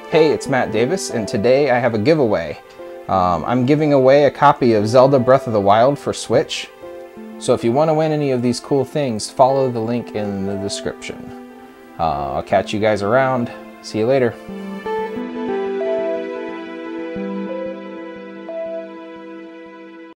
Hey, it's Matt Davis, and today I have a giveaway. I'm giving away a copy of Zelda Breath of the Wild for Switch. So if you want to win any of these cool things, follow the link in the description. I'll catch you guys around. See you later.